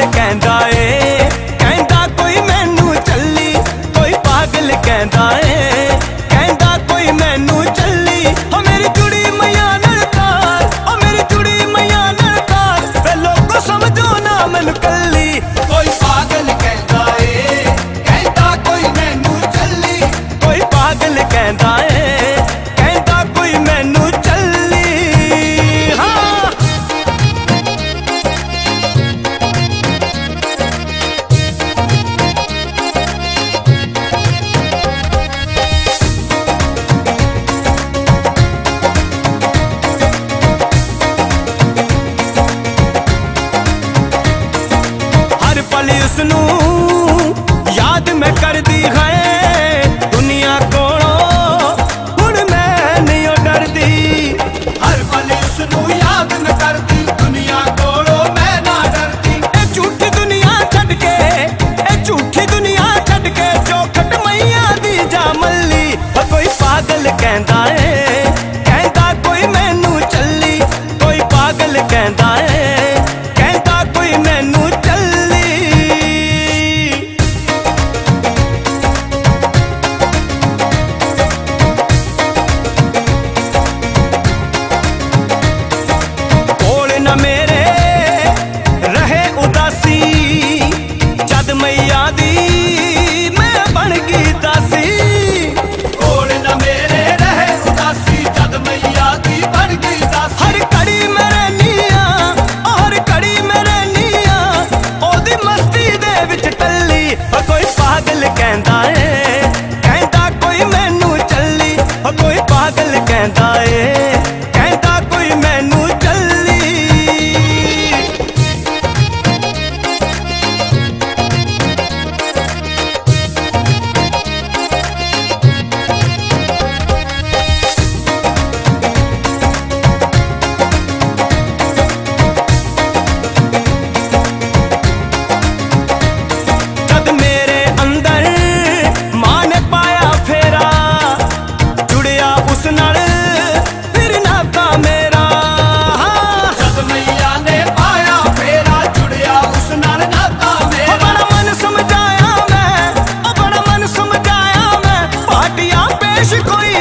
पागल कहंदा ए, कहंदा कोई मैनू चली, कोई पागल कहंदा ए, कहंदा कोई मैनू चली। ओ मेरी जुड़ी मैया नाल तार, ओ मेरी जुड़ी मैया नाल तार, वे लोगो समझो ना मैनू कली। कोई पागल कहंदा ए, कहंदा कोई मैनू चली, कोई पागल कहंदा ए, कहंदा कोई मैनू चली। हाँ हर पल उसनू याद मैं करदी है, दुनिया कोलों हुण मैं नहीं डरदी। हर पल उसनू याद न करदी, दुनिया कोलों मैं ना डरदी। ए झूठी दुनिया छड़ के, ए झूठी दुनिया छड़ के, चौखट मैया दी जा मल्ली। ओ कोई पागल कहंदा ए, कहंदा कोई मैनू चली, कोई पागल कहंदा ए, कहंदा कोई मैनू चली। कोल न मेरे रहे उदासी, जद मैया दी मैं बन गई दासी। कोल न मेरे रहे उदासी, जद मैया दी बन गई दासी। हर घड़ी मैं रहनिया, हर घड़ी मैं रहनिया, ओदी मस्ती दे विच टल्ली। ओ कोई पागल कहंदा ए, कहंदा कोई मैनू चली, ओ कोई पागल कहंदा ए, कहंदा कोई मैनू चली। जद मेरे अंदर मां ने पाया फेरा, जुड़िया उस नाल फिर नाता मेरा। जद मैया ने पाया फेरा, जुड़िया उस नाल नाता मेरा। बड़ा मन समझाया मैं, बड़ा मन समझाया मैं, पाटिया पेश कोई